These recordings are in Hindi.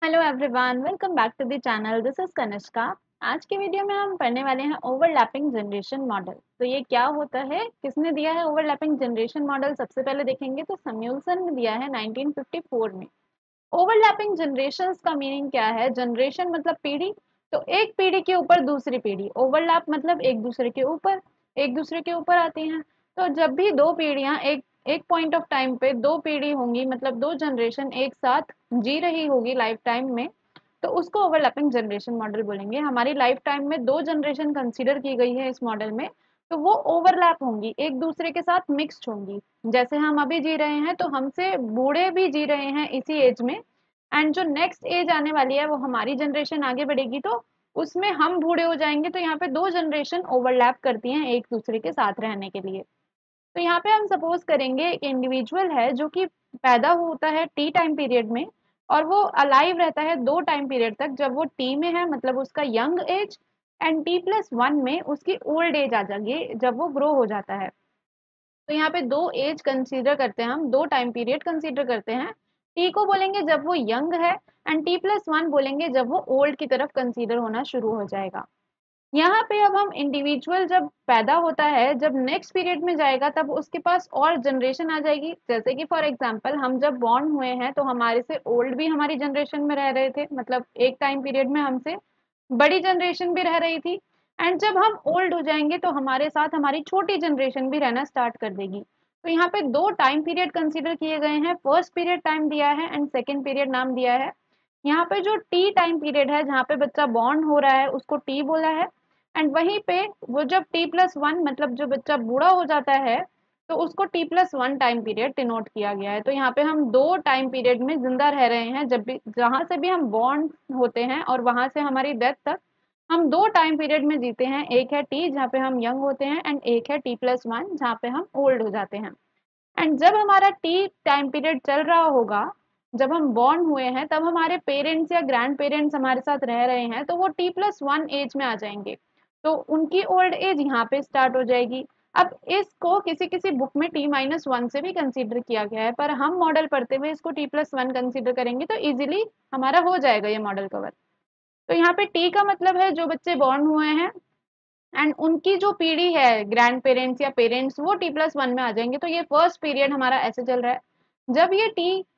Hello everyone, welcome back to the channel. This is Kanishka. आज की वीडियो में हम पढ़ने वाले हैं ओवरलैपिंग जनरेशन मॉडल। तो ये क्या होता है, किसने दिया है ओवरलैपिंग जनरेशन मॉडल, सबसे पहले देखेंगे तो सैमुअल्सन ने दिया है 1954 में। ओवरलैपिंग जनरेशंस का मीनिंग क्या है? जनरेशन मतलब पीढ़ी, तो एक पीढ़ी के ऊपर दूसरी पीढ़ी, ओवरलैप मतलब एक दूसरे के ऊपर आती हैं। तो जब भी दो पीढ़ियां एक एक पॉइंट ऑफ टाइम पे दो पीढ़ी होंगी, मतलब दो जनरेशन एक साथ जी रही होगी लाइफ टाइम में, तो उसको ओवरलैपिंग जनरेशन मॉडल बोलेंगे। हमारी लाइफ टाइम में दो जनरेशन कंसीडर की गई है इस मॉडल में, तो वो ओवरलैप होंगी, एक दूसरे के साथ मिक्स्ड होंगी। जैसे हम अभी जी रहे हैं तो हमसे बूढ़े भी जी रहे हैं इसी एज में, एंड जो नेक्स्ट एज आने वाली है वो हमारी जनरेशन आगे बढ़ेगी तो उसमें हम बूढ़े हो जाएंगे। तो यहाँ पे दो जनरेशन ओवरलैप करती हैं एक दूसरे के साथ रहने के लिए। तो यहाँ पे हम सपोज करेंगे एक इंडिविजुअल है जो कि पैदा होता है टी टाइम पीरियड में, और वो अलाइव रहता है दो टाइम पीरियड तक, जब वो टी में है मतलब उसका यंग एज, एंड T+1 में उसकी ओल्ड एज आ जाएगी जब वो ग्रो हो जाता है। तो यहाँ पे दो एज कंसीडर करते हैं, हम दो टाइम पीरियड कंसीडर करते हैं। टी को बोलेंगे जब वो यंग है, एंड T+1 बोलेंगे जब वो ओल्ड की तरफ कंसीडर होना शुरू हो जाएगा। यहाँ पे अब हम इंडिविजुअल जब पैदा होता है, जब नेक्स्ट पीरियड में जाएगा तब उसके पास और जनरेशन आ जाएगी। जैसे कि फॉर एग्जांपल हम जब बॉर्न हुए हैं तो हमारे से ओल्ड भी हमारी जनरेशन में रह रहे थे, मतलब एक टाइम पीरियड में हमसे बड़ी जनरेशन भी रह रही थी। एंड जब हम ओल्ड हो जाएंगे तो हमारे साथ हमारी छोटी जनरेशन भी रहना स्टार्ट कर देगी। तो यहाँ पे दो टाइम पीरियड कंसीडर किए गए हैं, फर्स्ट पीरियड टाइम दिया है एंड सेकेंड पीरियड नाम दिया है। यहाँ पे जो टी टाइम पीरियड है जहाँ पे बच्चा बॉर्न हो रहा है उसको टी बोला है, एंड वहीं पे वो जब T+1 मतलब जो बच्चा बूढ़ा हो जाता है तो उसको T+1 टाइम पीरियड डिनोट किया गया है। तो यहाँ पे हम दो टाइम पीरियड में जिंदा रह रहे हैं, जब भी जहां से भी हम बॉर्न होते हैं और वहां से हमारी डेथ तक हम दो टाइम पीरियड में जीते हैं। एक है टी जहाँ पे हम यंग होते हैं, एंड एक है T+1 जहाँ पे हम ओल्ड हो जाते हैं। एंड जब हमारा टी टाइम पीरियड चल रहा होगा, जब हम बॉर्न हुए हैं तब हमारे पेरेंट्स या ग्रैंड पेरेंट्स हमारे साथ रह रहे हैं तो वो T+1 एज में आ जाएंगे, तो उनकी ओल्ड एज यहाँ पे स्टार्ट हो जाएगी। अब इसको किसी किसी बुक में T-1 से भी कंसीडर किया गया है, पर हम मॉडल पढ़ते हुए इसको T+1 कंसीडर करेंगे तो इजीली हमारा हो जाएगा ये मॉडल कवर। तो यहाँ पे टी का मतलब है जो बच्चे बॉर्न हुए हैं, एंड उनकी जो पीढ़ी है ग्रैंड पेरेंट्स या पेरेंट्स वो T+1 में आ जाएंगे। तो ये फर्स्ट पीरियड हमारा ऐसे चल रहा है। जब ये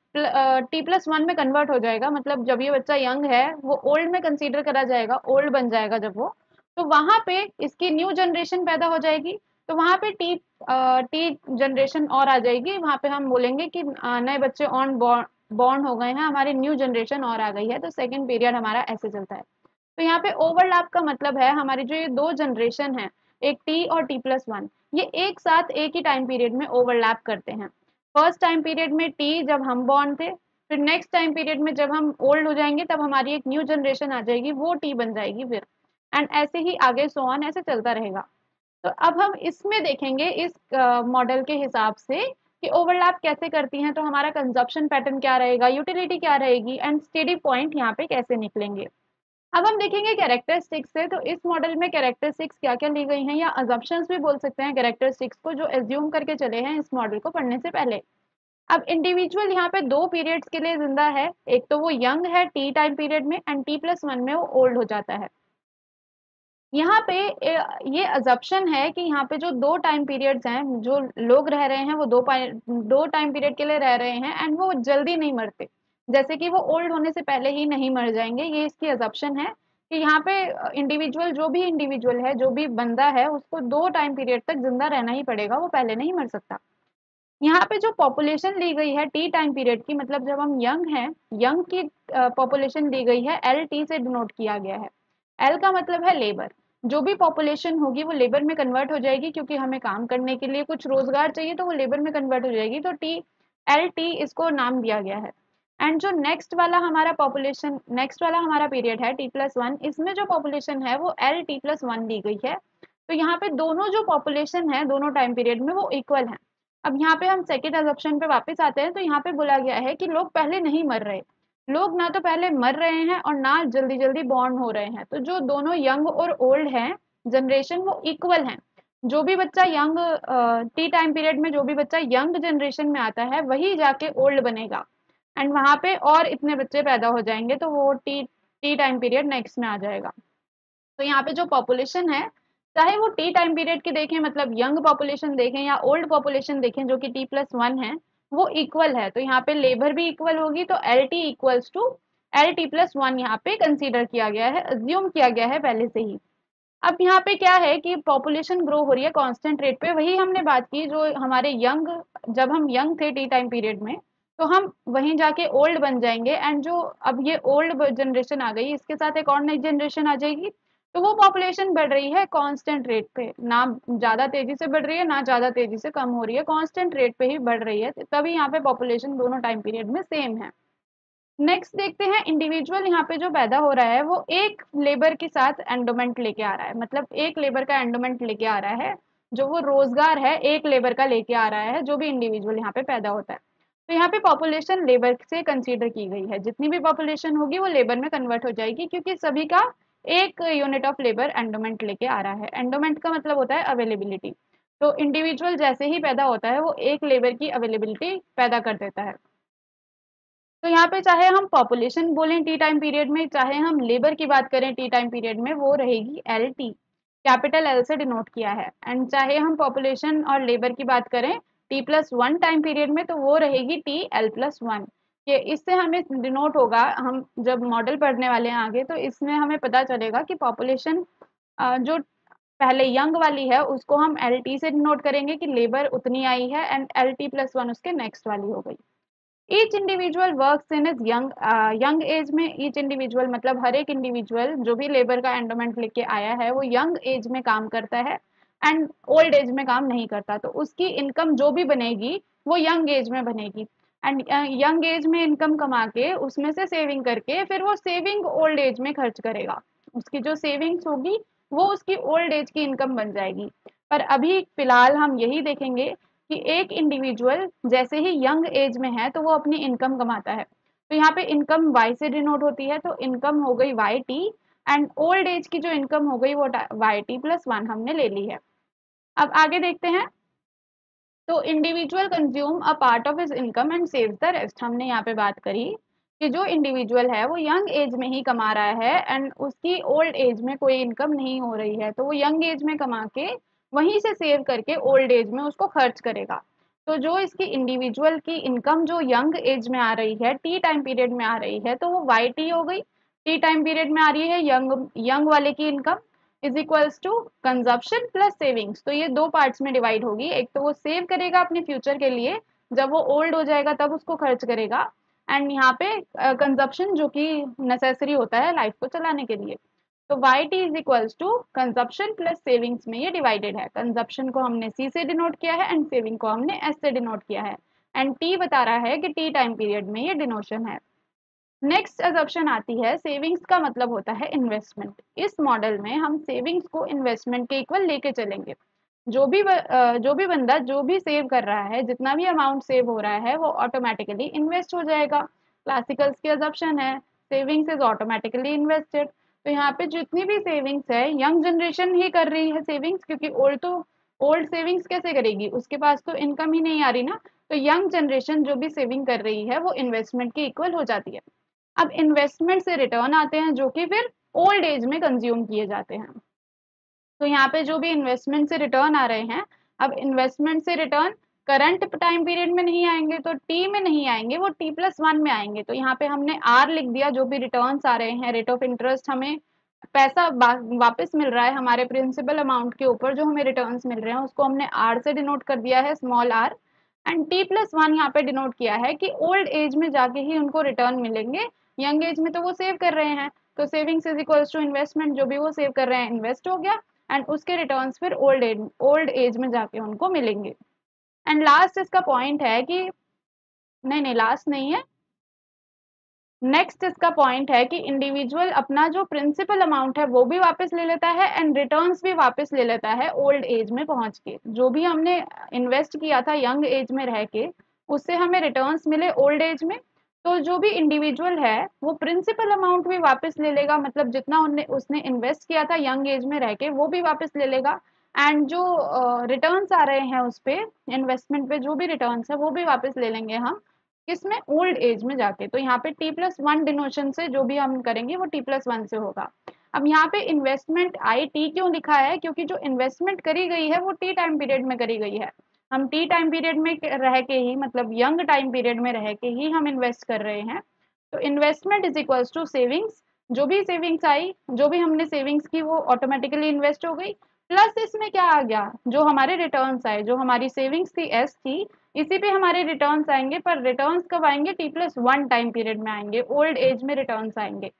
T+1 में कन्वर्ट हो जाएगा, मतलब जब ये बच्चा यंग है वो ओल्ड में कंसीडर करा जाएगा, ओल्ड बन जाएगा जब वो, तो वहां पे इसकी न्यू जनरेशन पैदा हो जाएगी। तो वहां पे टी जनरेशन और आ जाएगी, वहां पे हम बोलेंगे कि नए बच्चे ऑन बॉर्न हो गए हैं, हमारी न्यू जनरेशन और आ गई है। तो सेकेंड पीरियड हमारा ऐसे चलता है। तो यहाँ पे ओवरलैप का मतलब है हमारी जो ये दो जनरेशन है, एक टी और T+1, ये एक साथ एक ही टाइम पीरियड में ओवरलैप करते हैं। फर्स्ट टाइम पीरियड में टी जब हम बॉर्न थे, फिर नेक्स्ट टाइम पीरियड में जब हम ओल्ड हो जाएंगे तब हमारी एक न्यू जनरेशन आ जाएगी, वो टी बन जाएगी फिर, एंड ऐसे ही आगे सो ऑन ऐसे चलता रहेगा। तो अब हम इसमें देखेंगे इस मॉडल के हिसाब से कि ओवरलैप कैसे करती हैं, तो हमारा कंजप्शन पैटर्न क्या रहेगा, यूटिलिटी क्या रहेगी, एंड स्टेडी पॉइंट यहाँ पे कैसे निकलेंगे। अब हम देखेंगे कैरेक्टरिस्टिक्स से, तो इस मॉडल में कैरेक्टरिस्टिक्स क्या क्या ली गई हैं, या अजम्पशंस भी बोल सकते हैं कैरेक्टरिस्टिक्स को, जो एज्यूम करके चले हैं इस मॉडल को पढ़ने से पहले। अब इंडिविजुअल यहाँ पे दो पीरियड्स के लिए जिंदा है, एक तो वो यंग है टी टाइम पीरियड में, एंड T+1 में वो ओल्ड हो जाता है। यहाँ पे ये अजम्पशन है कि यहाँ पे जो दो टाइम पीरियड्स हैं, जो लोग रह रहे हैं वो दो टाइम पीरियड के लिए रह रहे हैं, एंड वो जल्दी नहीं मरते, जैसे कि वो ओल्ड होने से पहले ही नहीं मर जाएंगे। ये इसकी अजम्पशन है कि यहाँ पे इंडिविजुअल जो भी इंडिविजुअल है, जो भी बंदा है, उसको दो टाइम पीरियड तक जिंदा रहना ही पड़ेगा, वो पहले नहीं मर सकता। यहाँ पे जो पॉपुलेशन ली गई है टी टाइम पीरियड की, मतलब जब हम यंग हैं, यंग की पॉपुलेशन दी गई है LT से डिनोट किया गया है। एल का मतलब है लेबर, जो भी पॉपुलेशन होगी वो लेबर में कन्वर्ट हो जाएगी, क्योंकि हमें काम करने के लिए कुछ रोजगार चाहिए तो वो लेबर में कन्वर्ट हो जाएगी, तो LT इसको नाम दिया गया है। एंड जो नेक्स्ट वाला हमारा पीरियड है T+1, इसमें जो पॉपुलेशन है वो LT+1 दी गई है। तो यहाँ पे दोनों जो पॉपुलेशन है दोनों टाइम पीरियड में वो इक्वल है। अब यहाँ पे हम सेकेंड अजम्पशन पे वापस आते हैं, तो यहाँ पे बोला गया है कि लोग पहले नहीं मर रहे, लोग ना तो पहले मर रहे हैं और ना जल्दी जल्दी बॉर्न हो रहे हैं। तो जो दोनों यंग और ओल्ड हैं जनरेशन, वो इक्वल हैं। जो भी बच्चा यंग टी टाइम पीरियड में जो भी बच्चा यंग जनरेशन में आता है वही जाके ओल्ड बनेगा, एंड वहाँ पे और इतने बच्चे पैदा हो जाएंगे, तो वो टी टाइम पीरियड नेक्स्ट में आ जाएगा। तो यहाँ पे जो पॉपुलेशन है, चाहे वो टी टाइम पीरियड की देखें, मतलब यंग पॉपुलेशन देखें या ओल्ड पॉपुलेशन देखें जो कि T+1 है, वो इक्वल है। तो यहाँ पे लेबर भी इक्वल होगी, तो LT इक्वल्स टू LT+1 यहाँ पे कंसीडर किया गया है, अज्यूम किया गया है पहले से ही। अब यहाँ पे क्या है कि पॉपुलेशन ग्रो हो रही है कांस्टेंट रेट पे, वही हमने बात की जो हमारे यंग, जब हम यंग थे टी टाइम पीरियड में, तो हम वहीं जाके ओल्ड बन जाएंगे, एंड जो अब ये ओल्ड जनरेशन आ गई, इसके साथ एक और नई जनरेशन आ जाएगी, तो वो पॉपुलेशन बढ़ रही है कांस्टेंट रेट पे, ना ज्यादा तेजी से बढ़ रही है ना ज्यादा तेजी से कम हो रही है, कांस्टेंट रेट पे ही बढ़ रही है, तभी यहाँ पे पॉपुलेशन दोनों टाइम पीरियड में सेम है। नेक्स्ट देखते हैं, इंडिविजुअल यहाँ पे जो पैदा हो रहा है वो एक लेबर के साथ एंडोमेंट लेके आ रहा है, मतलब एक लेबर का एंडोमेंट लेके आ रहा है, जो वो रोजगार है एक लेबर का लेके आ रहा है, जो भी इंडिविजुअल यहाँ पे पैदा होता है। तो यहाँ पे पॉपुलेशन लेबर से कंसीडर की गई है, जितनी भी पॉपुलेशन होगी वो लेबर में कन्वर्ट हो जाएगी, क्योंकि सभी का एक यूनिट ऑफ लेबर एंडोमेंट लेके आ रहा है। एंडोमेंट का मतलब होता है अवेलेबिलिटी, तो इंडिविजुअल जैसे ही पैदा होता है वो एक लेबर की अवेलेबिलिटी पैदा कर देता है। तो यहाँ पे चाहे हम पॉपुलेशन बोलें टी टाइम पीरियड में, चाहे हम लेबर की बात करें टी टाइम पीरियड में, वो रहेगी LT, कैपिटल L से डिनोट किया है। एंड चाहे हम पॉपुलेशन और लेबर की बात करें T+1 टाइम पीरियड में, तो वो रहेगी TL+1। ये इससे हमें डिनोट होगा, हम जब मॉडल पढ़ने वाले हैं आगे, तो इसमें हमें पता चलेगा कि पॉपुलेशन जो पहले यंग वाली है उसको हम LT से डिनोट करेंगे कि लेबर उतनी आई है, एंड LT+1 उसके नेक्स्ट वाली हो गई। Each individual works in his young age में, ईच इंडिविजुअल मतलब हर एक इंडिविजुअल जो भी लेबर का एंडोमेंट लेके आया है वो यंग एज में काम करता है, एंड ओल्ड एज में काम नहीं करता, तो उसकी इनकम जो भी बनेगी वो यंग एज में बनेगी, एंड यंग एज में इनकम कमा के उसमें से सेविंग करके फिर वो सेविंग ओल्ड एज में खर्च करेगा, उसकी जो सेविंग्स होगी वो उसकी ओल्ड एज की इनकम बन जाएगी। पर अभी फिलहाल हम यही देखेंगे कि एक इंडिविजुअल जैसे ही यंग एज में है तो वो अपनी इनकम कमाता है, तो यहाँ पे इनकम Y से डिनोट होती है, तो इनकम हो गई YT, एंड ओल्ड एज की जो इनकम हो गई वो YT+1 हमने ले ली है। अब आगे देखते हैं, तो individual consume a part of his income and saves the rest, हमने यहाँ पे बात करी कि जो इंडिविजुअल है वो यंग एज में ही कमा रहा है, एंड उसकी ओल्ड एज में कोई इनकम नहीं हो रही है, तो वो यंग एज में कमा के वहीं से सेव करके ओल्ड एज में उसको खर्च करेगा। तो जो इसकी इंडिविजुअल की इनकम जो यंग एज में आ रही है, टी टाइम पीरियड में आ रही है, तो वो YT हो गई, टी टाइम पीरियड में आ रही है यंग यंग वाले की income, is equals to consumption plus savings. तो ये दो पार्ट्स में डिवाइड होगी, एक तो वो सेव करेगा अपने फ्यूचर के लिए, जब वो ओल्ड हो जाएगा तब उसको खर्च करेगा, एंड यहाँ पे कंजप्शन जो कि नेसेसरी होता है लाइफ को चलाने के लिए। तो YT is equals to consumption plus savings में ये डिवाइडेड है, कंजप्शन को हमने C से डिनोट किया है एंड सेविंग को हमने S से डिनोट किया है, एंड T बता रहा है कि टी टाइम पीरियड में ये डिनोशन है। नेक्स्ट अजम्पशन आती है, सेविंग्स का मतलब होता है इन्वेस्टमेंट। इस मॉडल में हम सेविंग्स को इन्वेस्टमेंट के इक्वल लेके चलेंगे, जो भी बंदा जो भी सेव कर रहा है, जितना भी अमाउंट सेव हो रहा है वो ऑटोमेटिकली इन्वेस्ट हो जाएगा। क्लासिकल्स की अजम्पशन है सेविंग्स इज ऑटोमेटिकली इन्वेस्टेड, तो यहाँ पे जितनी भी सेविंग्स है यंग जनरेशन ही कर रही है सेविंग्स, क्योंकि ओल्ड सेविंग्स कैसे करेगी, उसके पास तो इनकम ही नहीं आ रही ना, तो यंग जनरेशन जो भी सेविंग कर रही है वो इन्वेस्टमेंट के इक्वल हो जाती है। अब इन्वेस्टमेंट से रिटर्न आते हैं जो कि फिर ओल्ड एज में कंज्यूम किए जाते हैं। तो यहाँ पे जो भी इन्वेस्टमेंट से रिटर्न आ रहे हैं, अब इन्वेस्टमेंट से रिटर्न करंट टाइम पीरियड में नहीं आएंगे, तो टी में नहीं आएंगे, वो T+1 में आएंगे। तो यहाँ पे हमने R लिख दिया, जो भी रिटर्न्स आ रहे हैं, रेट ऑफ इंटरेस्ट, हमें पैसा वापस मिल रहा है हमारे प्रिंसिपल अमाउंट के ऊपर, जो हमें रिटर्न्स मिल रहे हैं उसको हमने R से डिनोट कर दिया है, स्मॉल r, एंड T+1 यहाँ पे डिनोट किया है कि ओल्ड एज में जाके ही उनको रिटर्न मिलेंगे, यंग एज में तो वो सेव कर रहे हैं, तो savings is equals to investment, जो भी वो सेव कर रहे हैं इन्वेस्ट हो गया, एंड उसके रिटर्न्स फिर ओल्ड एज में जाके उनको मिलेंगे। एंड लास्ट इसका पॉइंट है कि, नहीं नहीं लास्ट नहीं है, नेक्स्ट इसका पॉइंट है कि इंडिविजुअल अपना जो प्रिंसिपल अमाउंट है वो भी वापस ले लेता है, एंड रिटर्न्स भी वापस ले लेता है ओल्ड एज में पहुंच के, जो भी हमने इन्वेस्ट किया था यंग एज में रह के उससे हमें रिटर्न्स मिले ओल्ड एज में, तो जो भी इंडिविजुअल है वो प्रिंसिपल अमाउंट भी वापस ले लेगा, मतलब जितना उसने इन्वेस्ट किया था यंग एज में रह के वो भी वापस ले लेगा, एंड जो रिटर्न्स आ रहे हैं उस पे इन्वेस्टमेंट पे जो भी रिटर्न्स है वो भी वापस ले लेंगे हम किसमें, ओल्ड एज में जाके। तो यहाँ पे t+1 डिनोशन से जो भी हम करेंगे वो t+1 से होगा। अब यहाँ पे इन्वेस्टमेंट आई टी क्यों लिखा है, क्योंकि जो इन्वेस्टमेंट करी गई है वो टी टाइम पीरियड में करी गई है। हम टी टाइम पीरियड में रह के ही, मतलब यंग टाइम पीरियड में रह के ही हम इन्वेस्ट कर रहे हैं। तो investment is equals to savings, जो भी सेविंग्स आई, जो भी हमने सेविंग्स की वो ऑटोमेटिकली इन्वेस्ट हो गई, प्लस इसमें क्या आ गया, जो हमारे रिटर्न्स आए, जो हमारी सेविंग्स थी एस थी, इसी पे हमारे रिटर्न्स आएंगे, पर रिटर्न्स कब आएंगे, t+1 टाइम पीरियड में आएंगे, ओल्ड एज में रिटर्न्स आएंगे।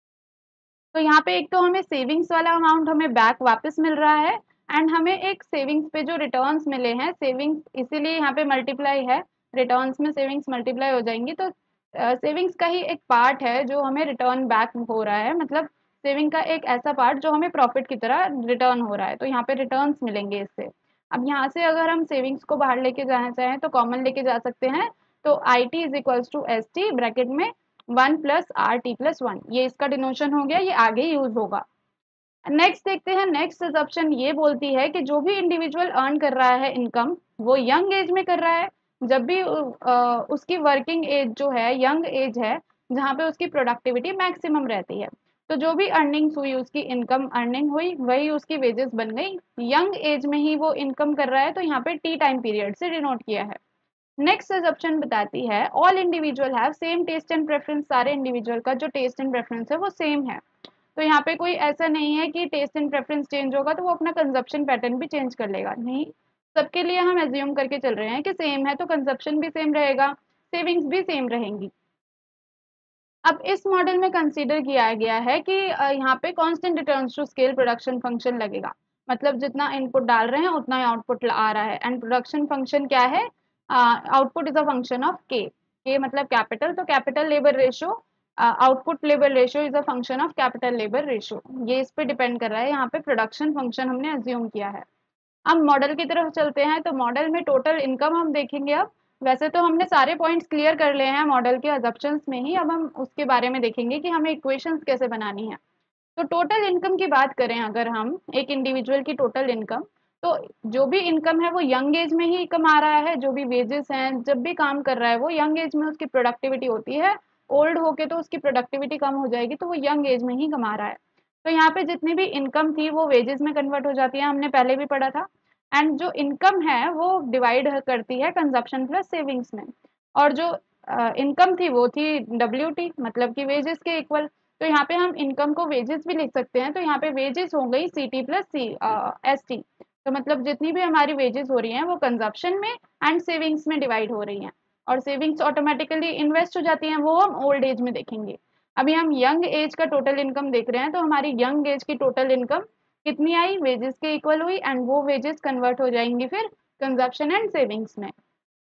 तो यहाँ पे एक तो हमें सेविंग्स वाला अमाउंट हमें बैक वापस मिल रहा है, एंड हमें एक सेविंग्स पे जो रिटर्न्स मिले हैं, सेविंग्स इसीलिए यहाँ पे मल्टीप्लाई है, रिटर्न्स में सेविंग्स मल्टीप्लाई हो जाएंगी, तो सेविंग्स का ही एक पार्ट है जो हमें रिटर्न बैक हो रहा है, मतलब सेविंग का एक ऐसा पार्ट जो हमें प्रॉफिट की तरह रिटर्न हो रहा है, तो यहाँ पे रिटर्न्स मिलेंगे इससे। अब यहाँ से अगर हम सेविंग्स को बाहर लेके जाना चाहें तो कॉमन लेके जा सकते हैं, तो I T is equals to S T bracket में 1+RT+1, ये इसका डिनोशन हो गया, ये आगे यूज होगा। नेक्स्ट देखते हैं, नेक्स्ट अजम्पशन ये बोलती है कि जो भी इंडिविजुअल अर्न कर रहा है इनकम, वो यंग एज में कर रहा है, जब भी उसकी वर्किंग एज जो है यंग एज है, जहाँ पे उसकी प्रोडक्टिविटी मैक्सिमम रहती है। तो जो भी अर्निंग्स हुई, उसकी इनकम अर्निंग हुई, वही उसकी वेजेस बन गई, यंग एज में ही वो इनकम कर रहा है, तो यहाँ पे टी टाइम पीरियड से डिनोट किया है। नेक्स्ट ऑप्शन बताती है all individual have same taste and preference, सारे इंडिविजुअल का जो टेस्ट एंड प्रेफरेंस है वो सेम है। तो यहाँ पे कोई ऐसा नहीं है कि टेस्ट एंड प्रेफरेंस चेंज होगा तो वो अपना कंजप्शन पैटर्न भी चेंज कर लेगा, नहीं, सबके लिए हम एज्यूम करके चल रहे हैं कि सेम है, तो कंजप्शन भी सेम रहेगा, सेविंग्स भी सेम रहेंगी। अब इस मॉडल में कंसीडर किया गया है कि यहाँ पे constant returns to scale production function लगेगा, मतलब जितना इनपुट डाल रहे हैं उतना ही आउटपुट आ रहा है, एंड प्रोडक्शन फंक्शन क्या है, output is a function of K मतलब कैपिटल, तो capital labour ratio, output labour ratio is a function of capital labour ratio, ये इस पे डिपेंड कर रहा है, यहाँ पे प्रोडक्शन फंक्शन हमने अज्यूम किया है। अब मॉडल की तरफ चलते हैं, तो मॉडल में टोटल इनकम हम देखेंगे। अब वैसे तो हमने सारे पॉइंट्स क्लियर कर लिए हैं मॉडल के अजम्पशंस में ही, अब हम उसके बारे में देखेंगे कि हमें इक्वेशंस कैसे बनानी है। तो टोटल इनकम की बात करें अगर हम, एक इंडिविजुअल की टोटल इनकम, तो जो भी इनकम है वो यंग एज में ही कमा रहा है, जो भी वेजेस हैं, जब भी काम कर रहा है वो यंग एज में उसकी प्रोडक्टिविटी होती है, ओल्ड होके तो उसकी प्रोडक्टिविटी कम हो जाएगी, तो वो यंग एज में ही कमा रहा है। तो यहाँ पे जितनी भी इनकम थी वो वेजेस में कन्वर्ट हो जाती है, हमने पहले भी पढ़ा था, एंड जो इनकम है वो डिवाइड करती है कंजप्शन प्लस सेविंग्स में, और जो इनकम थी वो थी WT, मतलब कि वेजेस के इक्वल। तो यहाँ पे हम इनकम को वेजेस भी लिख सकते हैं, तो यहाँ पे वेजेस हो गई CT प्लस ST, तो मतलब जितनी भी हमारी वेजेस हो रही हैं वो कंजप्शन में एंड सेविंग्स में डिवाइड हो रही हैं, और सेविंग्स ऑटोमेटिकली इन्वेस्ट हो जाती हैं, वो हम ओल्ड एज में देखेंगे। अभी हम यंग एज का टोटल इनकम देख रहे हैं, तो हमारी यंग एज की टोटल इनकम कितनी आई, वेजेस के इक्वल हुई, एंड वो वेजेस कन्वर्ट हो जाएंगी फिर कंजप्शन एंड सेविंग्स में।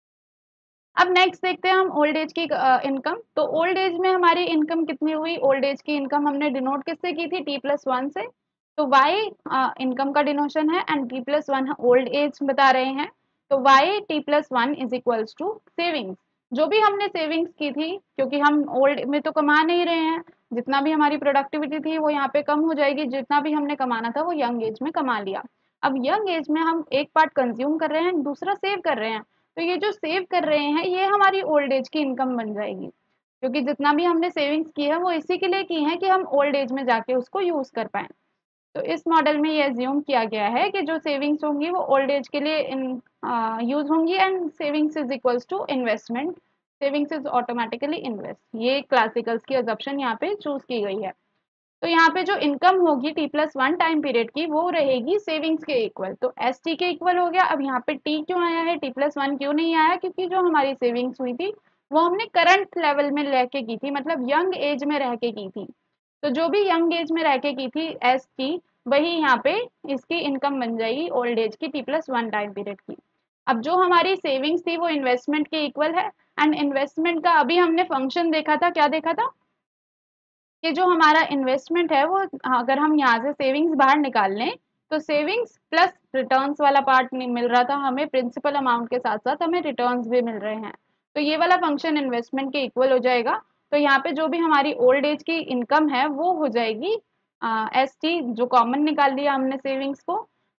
अब नेक्स्ट देखते हैं हम ओल्ड एज की इनकम। तो ओल्ड एज में हमारी इनकम कितनी हुई, ओल्ड एज की इनकम हमने डिनोट किससे की थी, t+1 से, तो y इनकम का डिनोशन है, एंड t+1 ओल्ड एज बता रहे हैं, तो y t+1 is equals to savings, जो भी हमने सेविंग्स की थी, क्योंकि हम ओल्ड में तो कमा नहीं रहे हैं, जितना भी हमारी प्रोडक्टिविटी थी वो यहाँ पे कम हो जाएगी, जितना भी हमने कमाना था वो यंग एज में कमा लिया। अब यंग एज में हम एक पार्ट कंज्यूम कर रहे हैं, दूसरा सेव कर रहे हैं, तो ये जो सेव कर रहे हैं ये हमारी ओल्ड एज की इनकम बन जाएगी, क्योंकि जितना भी हमने सेविंग्स की है वो इसी के लिए की है कि हम ओल्ड एज में जाके उसको यूज कर पाए। तो इस मॉडल में ये एज्यूम किया गया है कि जो सेविंग्स होंगी वो ओल्ड एज के लिए यूज होंगी, and savings is equals to investment, savings is automatically invest, ये क्लासिकल्स की अजम्पशन यहाँ पे चूज की गई है। तो यहाँ पे जो इनकम होगी t+1 टाइम पीरियड की वो रहेगी सेविंग्स के इक्वल, तो ST के इक्वल हो गया। अब यहाँ पे t क्यों आया है, t+1 क्यों नहीं आया, क्योंकि जो हमारी सेविंग्स हुई थी वो हमने करंट लेवल में लेके की थी, मतलब यंग एज में रह के की थी, तो जो भी यंग एज में रह के की थी ST, वही यहाँ पे इसकी इनकम बन जाएगी ओल्ड एज की t+1 टाइम पीरियड की। अब जो हमारी सेविंग्स थी वो इन्वेस्टमेंट के इक्वल है, एंड इन्वेस्टमेंट का अभी हमने फंक्शन देखा था, क्या देखा था कि जो हमारा इन्वेस्टमेंट है वो, अगर हम यहाँ से सेविंग्स बाहर निकाल लें तो सेविंग्स प्लस रिटर्न्स वाला पार्ट नहीं मिल रहा था हमें, प्रिंसिपल अमाउंट के साथ साथ हमें रिटर्न्स भी मिल रहे हैं, तो ये वाला फंक्शन इन्वेस्टमेंट के इक्वल हो जाएगा। तो यहाँ पे जो भी हमारी ओल्ड एज की इनकम है वो हो जाएगी ST, जो कॉमन निकाल लिया हमने सेविंग्स को,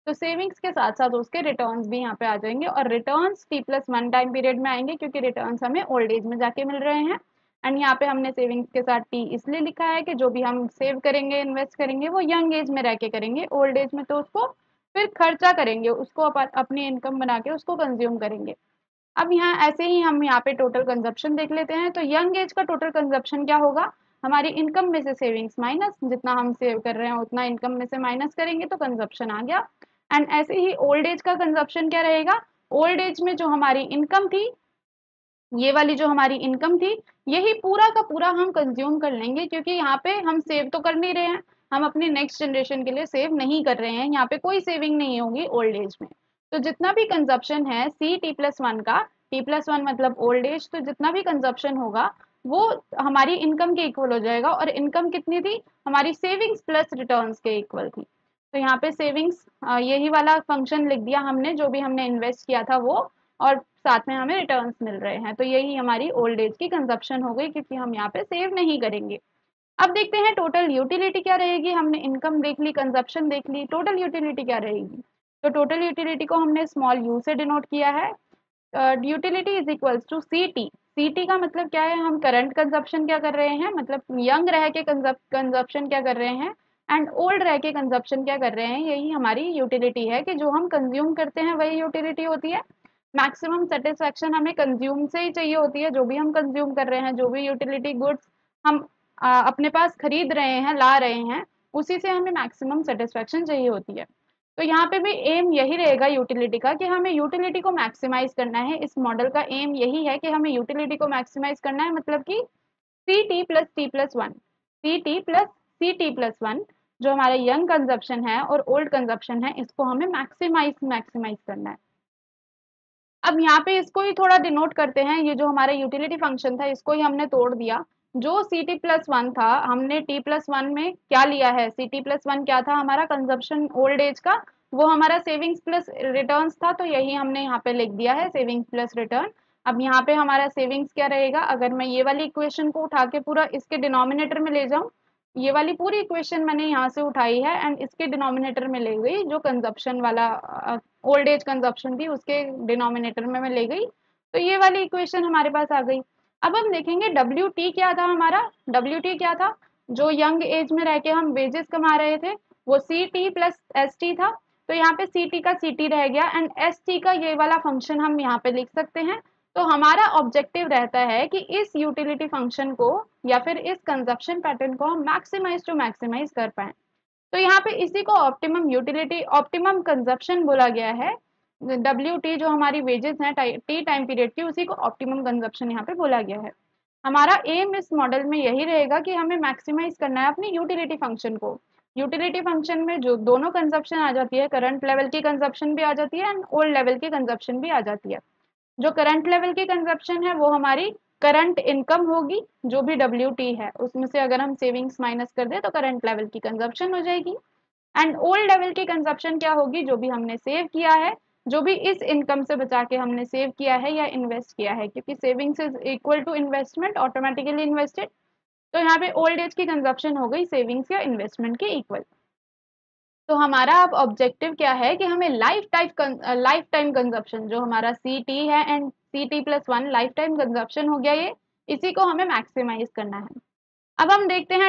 तो सेविंग्स के साथ साथ उसके रिटर्न्स भी यहाँ पे आ जाएंगे, और रिटर्न्स T+1 टाइम पीरियड में आएंगे क्योंकि रिटर्न्स हमें ओल्ड एज में जाके मिल रहे हैं। एंड यहाँ पे हमने सेविंग्स के साथ T इसलिए लिखा है कि जो भी हम सेव करेंगे, इन्वेस्ट करेंगे, वो यंग एज में रह के करेंगे। ओल्ड एज में तो उसको फिर खर्चा करेंगे, उसको अपनी इनकम बना के उसको कंज्यूम करेंगे। अब यहाँ ऐसे ही हम यहाँ पे टोटल कंजप्शन देख लेते हैं। तो यंग एज का टोटल कंजप्शन क्या होगा, हमारी इनकम में से सेविंग्स माइनस, जितना हम सेव कर रहे हैं उतना इनकम में से माइनस करेंगे तो कंजप्शन आ गया। एंड ऐसे ही ओल्ड एज का कंजप्शन क्या रहेगा, ओल्ड एज में जो हमारी इनकम थी, ये वाली जो हमारी इनकम थी, यही पूरा का पूरा हम कंज्यूम कर लेंगे, क्योंकि यहाँ पे हम सेव तो कर नहीं रहे हैं, हम अपनी नेक्स्ट जनरेशन के लिए सेव नहीं कर रहे हैं, यहाँ पे कोई सेविंग नहीं होगी ओल्ड एज में। तो जितना भी कंजप्शन है C T+1 का, T+1 मतलब ओल्ड एज, तो जितना भी कंजप्शन होगा वो हमारी इनकम के इक्वल हो जाएगा। और इनकम कितनी थी, हमारी सेविंग्स प्लस रिटर्न्स के इक्वल थी। तो यहाँ पे सेविंग्स यही वाला फंक्शन लिख दिया हमने, जो भी हमने इन्वेस्ट किया था वो, और साथ में हमें रिटर्न्स मिल रहे हैं। तो यही हमारी ओल्ड एज की कंजप्शन हो गई, क्योंकि हम यहाँ पे सेव नहीं करेंगे। अब देखते हैं टोटल यूटिलिटी क्या रहेगी। हमने इनकम देख ली, कंजप्शन देख ली, टोटल यूटिलिटी क्या रहेगी। तो टोटल यूटिलिटी को हमने स्मॉल यू से डिनोट किया है। Utility is equals to CT। CT का मतलब क्या है, हम करंट कंजप्शन क्या कर रहे हैं, मतलब यंग रह के कंजप्शन क्या कर रहे हैं, एंड ओल्ड रह के कंजप्शन क्या कर रहे हैं, यही हमारी यूटिलिटी है। कि जो हम कंज्यूम करते हैं वही यूटिलिटी होती है। मैक्सिमम सेटिस्फेक्शन हमें कंज्यूम से ही चाहिए होती है, जो भी हम कंज्यूम कर रहे हैं, जो भी यूटिलिटी गुड्स हम अपने पास खरीद रहे हैं, ला रहे हैं, उसी से हमें मैक्सिमम सेटिस्फेक्शन चाहिए होती है। तो यहाँ पे भी एम यही रहेगा यूटिलिटी का, कि हमें यूटिलिटी को मैक्सिमाइज करना है। इस मॉडल का एम यही है कि हमें यूटिलिटी को मैक्सिमाइज करना है, मतलब कि CT+T+1, CT+CT+1 जो हमारा यंग कंजप्शन है और ओल्ड कंजप्शन है, इसको हमें मैक्सिमाइज करना है। अब यहाँ पे इसको ही थोड़ा डिनोट करते हैं। ये जो हमारा यूटिलिटी फंक्शन था, इसको ही हमने तोड़ दिया। जो CT+1 था, हमने T+1 में क्या लिया है, CT+1 क्या था, हमारा कंजप्शन ओल्ड एज का, वो हमारा सेविंग्स प्लस रिटर्न्स था। तो यही हमने यहाँ पे लिख दिया है, सेविंग्स प्लस रिटर्न। अब यहाँ पे हमारा सेविंग्स क्या रहेगा, अगर मैं ये वाली इक्वेशन को उठा के पूरा इसके डिनोमिनेटर में ले जाऊं, ये वाली पूरी इक्वेशन मैंने यहाँ से उठाई है एंड इसके डिनोमिनेटर में ले गई, जो कंजप्शन वाला ओल्ड एज कंजप्शन थी उसके डिनोमिनेटर में मैं ले गई। तो ये वाली इक्वेशन हमारे पास आ गई। अब हम देखेंगे WT क्या था हमारा, WT क्या था, जो यंग एज में रह के हम वेजेस कमा रहे थे, वो CT+ST था। तो यहाँ पे CT का CT रह गया एंड ST का ये वाला फंक्शन हम यहाँ पे लिख सकते हैं। तो हमारा ऑब्जेक्टिव रहता है कि इस यूटिलिटी फंक्शन को या फिर इस कंजप्शन पैटर्न को हम मैक्सिमाइज टू मैक्सिमाइज कर पाए। तो यहाँ पे इसी को ऑप्टिमम यूटिलिटी, ऑप्टिमम कंजप्शन बोला गया है। WT जो हमारी वेजेस हैं T टाइम पीरियड की, उसी को ऑप्टिमम कंजप्शन यहाँ पे बोला गया है। हमारा एम इस मॉडल में यही रहेगा कि हमें मैक्सिमाइज करना है अपनी यूटिलिटी फंक्शन को। यूटिलिटी फंक्शन में जो दोनों कंजप्शन आ जाती है, करंट लेवल की कंजप्शन भी आ जाती है एंड ओल्ड लेवल की कंजप्शन भी आ जाती है। जो करंट लेवल की कंजप्शन है वो हमारी करंट इनकम होगी, जो भी WT है उसमें से अगर हम सेविंग्स माइनस कर दे तो करंट लेवल की कंजप्शन हो जाएगी। एंड ओल्ड लेवल की कंजप्शन क्या होगी, जो भी हमने सेव किया है, जो भी इस इनकम से बचा के हमने सेव किया है या इन्वेस्ट किया है, क्योंकि savings is equal to investment, automatically invested. तो यहाँ पे ओल्ड एज की कंजप्शन हो गई सेविंग्स या इन्वेस्टमेंट के इक्वल। तो हमारा अब ऑब्जेक्टिव क्या है कि हमें लाइफ टाइम कंजप्शन, जो हमारा CT है and CT+1 life time consumption हो गया, ये इसी को हमें मैक्सिमाइज करना है। अब हम देखते हैं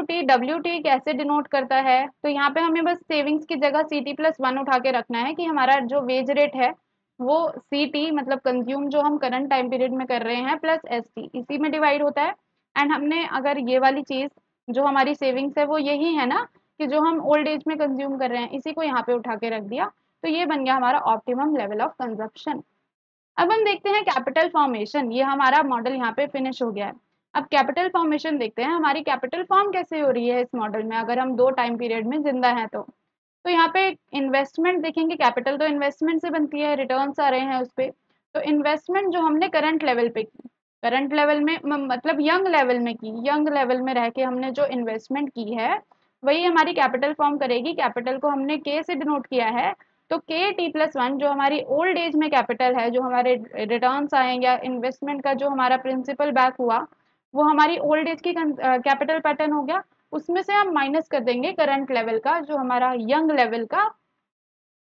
WT कैसे डिनोट करता है। तो यहाँ पे हमें बस सेविंग्स की जगह CT+1 उठा के रखना है, कि हमारा जो वेज रेट है वो CT मतलब कंज्यूम जो हम करंट टाइम पीरियड में कर रहे हैं प्लस ST, इसी में डिवाइड होता है। एंड हमने अगर ये वाली चीज जो हमारी सेविंग्स है वो यही है ना, कि जो हम ओल्ड एज में कंज्यूम कर रहे हैं, इसी को यहाँ पे उठा के रख दिया। तो ये बन गया हमारा ऑप्टिमम लेवल ऑफ कंजप्शन। अब हम देखते हैं कैपिटल फॉर्मेशन। ये हमारा मॉडल यहाँ पे फिनिश हो गया है। अब कैपिटल फॉर्मेशन देखते हैं, हमारी कैपिटल फॉर्म कैसे हो रही है इस मॉडल में, अगर हम दो टाइम पीरियड में जिंदा हैं तो यहाँ पे इन्वेस्टमेंट देखेंगे, कैपिटल तो इन्वेस्टमेंट से बनती है, रिटर्न्स आ रहे हैं उस पर। तो इन्वेस्टमेंट जो हमने करंट लेवल पे की, करंट लेवल में मतलब यंग लेवल में की, यंग लेवल में रह के हमने जो इन्वेस्टमेंट की है, वही हमारी कैपिटल फॉर्म करेगी। कैपिटल को हमने K से डिनोट किया है। तो KT+1 जो हमारी ओल्ड एज में कैपिटल है, जो हमारे रिटर्न्स आएंगे या इन्वेस्टमेंट का जो हमारा प्रिंसिपल बैक हुआ, वो हमारी ओल्ड एज की कैपिटल पैटर्न हो गया। उसमें से हम माइनस कर देंगे करंट लेवल का, जो हमारा यंग लेवल का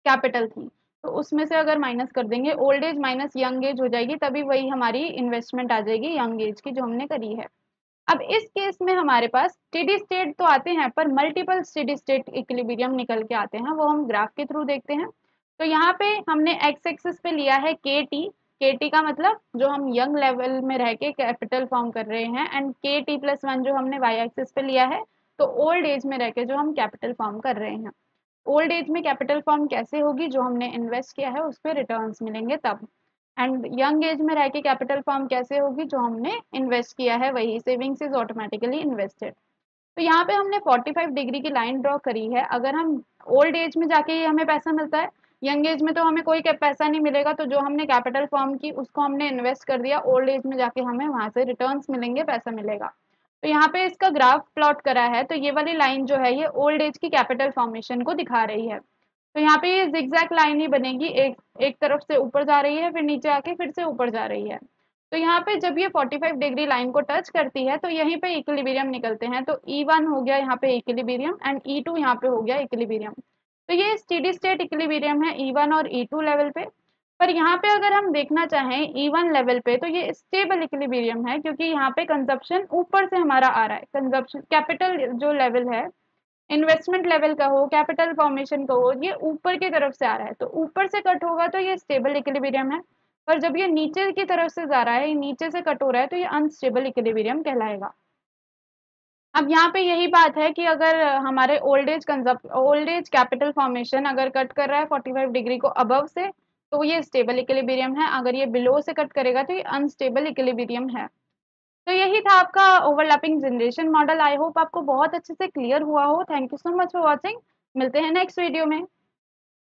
कैपिटल थी, तो उसमें से अगर माइनस कर देंगे, old age minus young age हो जाएगी, तभी वही हमारी इन्वेस्टमेंट आ जाएगी यंग एज की जो हमने करी है। अब इस केस में हमारे पास स्टेडी स्टेट तो आते हैं, पर मल्टीपल स्टेडी स्टेट इक्विलिब्रियम निकल के आते हैं, वो हम ग्राफ के थ्रू देखते हैं। तो यहाँ पे हमने एक्स एक्सिस पे लिया है के टी का मतलब जो हम यंग लेवल में रह के कैपिटल फॉर्म कर रहे हैं, एंड के टी प्लस वन जो हमने वाई एक्सिस पे लिया है, तो ओल्ड एज में रह के जो हम कैपिटल फॉर्म कर रहे हैं। ओल्ड एज में कैपिटल फॉर्म कैसे होगी, जो हमने इन्वेस्ट किया है उस पर रिटर्न्स मिलेंगे तब। एंड यंग एज में रह के कैपिटल फॉर्म कैसे होगी, जो हमने इन्वेस्ट किया है वही, सेविंग्स इज ऑटोमेटिकली इन्वेस्टेड। तो यहाँ पे हमने 45 डिग्री की लाइन ड्रॉ करी है। अगर हम ओल्ड एज में जाके ही हमें पैसा मिलता है, यंग एज में तो हमें कोई पैसा नहीं मिलेगा, तो जो हमने कैपिटल फॉर्म की उसको हमने इन्वेस्ट कर दिया, ओल्ड एज में जाके हमें वहां से रिटर्न्स मिलेंगे, पैसा मिलेगा। तो यहाँ पे इसका ग्राफ प्लॉट करा है, तो ये वाली लाइन जो है ये ओल्ड एज की कैपिटल फॉर्मेशन को दिखा रही है। तो यहाँ पे ये जिगजैग लाइन ही बनेगी, एक एक तरफ से ऊपर जा रही है, फिर नीचे आके फिर से ऊपर जा रही है। तो यहाँ पे जब ये 45 डिग्री लाइन को टच करती है, तो यहीं पे इक्विलिब्रियम निकलते हैं। तो E1 हो गया यहाँ पे इक्विलिब्रियम, एंड E2 यहाँ पे हो गया इक्विलिब्रियम। तो ये स्टेडी स्टेट इक्विलिब्रियम है E1 और E2 लेवल पे। पर यहाँ पे अगर हम देखना चाहें E1 लेवल पे, तो ये स्टेबल इक्विलिब्रियम है, क्योंकि यहाँ पे कंजप्शन ऊपर से हमारा आ रहा है। कंजप्शन कैपिटल जो लेवल है, इन्वेस्टमेंट लेवल का हो, कैपिटल फॉर्मेशन का हो, ये ऊपर की तरफ से आ रहा है, तो ऊपर से कट होगा तो ये स्टेबल इक्विलिब्रियम है। पर जब ये नीचे की तरफ से जा रहा है, नीचे से कट हो रहा है, तो ये अनस्टेबल इक्विलिब्रियम कहलाएगा। अब यहाँ पे यही बात है कि अगर हमारे ओल्ड एज कैपिटल फॉर्मेशन अगर कट कर रहा है 45 डिग्री को अबव से, तो ये स्टेबल इक्विलिब्रियम है। अगर ये बिलो से कट करेगा तो ये अनस्टेबल इक्विलिब्रियम है। तो यही था आपका overlapping generation model. I hope आपको बहुत अच्छे से क्लियर हुआ हो। Thank you so much for watching. मिलते हैं नेक्स्ट वीडियो में।